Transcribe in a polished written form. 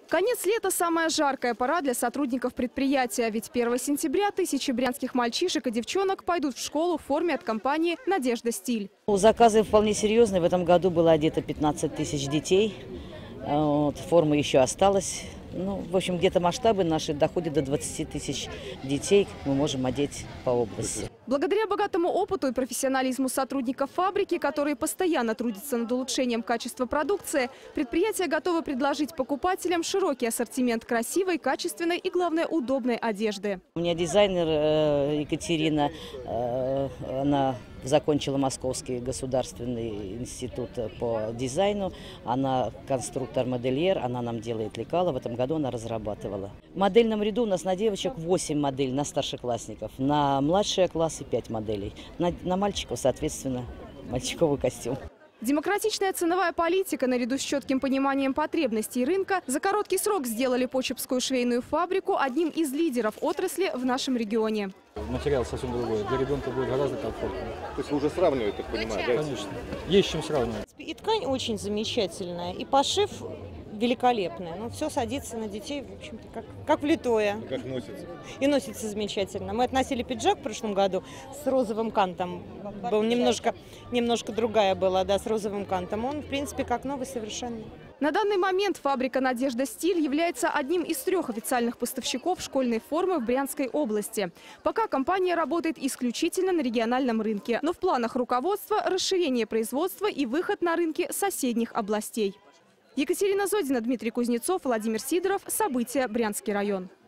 Конец лета – самая жаркая пора для сотрудников предприятия. Ведь 1 сентября тысячи брянских мальчишек и девчонок пойдут в школу в форме от компании «Надежда Стиль». Заказы вполне серьезные. В этом году было одето 15 тысяч детей. Форма еще осталась. В общем, где-то масштабы наши доходят до 20 тысяч детей. Мы можем одеть по области. Благодаря богатому опыту и профессионализму сотрудников фабрики, которые постоянно трудятся над улучшением качества продукции, предприятие готово предложить покупателям широкий ассортимент красивой, качественной и, главное, удобной одежды. У меня дизайнер Екатерина, она закончила Московский государственный институт по дизайну. Она конструктор-модельер, она нам делает лекала. В этом году она разрабатывала. В модельном ряду у нас на девочек 8 моделей, на старшеклассников. На младшие классы 5 моделей. На мальчиков, соответственно, мальчиковый костюм. Демократичная ценовая политика наряду с четким пониманием потребностей рынка за короткий срок сделали Почепскую швейную фабрику одним из лидеров отрасли в нашем регионе. Материал совсем другой. Для ребенка будет гораздо комфортнее. То есть вы уже сравниваете, так понимаю, да? Конечно. Есть с чем сравнивать. И ткань очень замечательная, и пошив великолепный. Все садится на детей, в общем-то, как влитое. Как носится? И носится замечательно. Мы относили пиджак в прошлом году с розовым кантом. Был немножко другая была, да, с розовым кантом. Он, в принципе, как новый совершенно. На данный момент фабрика «Надежда Стиль» является одним из 3 официальных поставщиков школьной формы в Брянской области. Пока компания работает исключительно на региональном рынке. Но в планах руководства расширение производства и выход на рынки соседних областей. Екатерина Зодина, Дмитрий Кузнецов, Владимир Сидоров. События. Брянский район.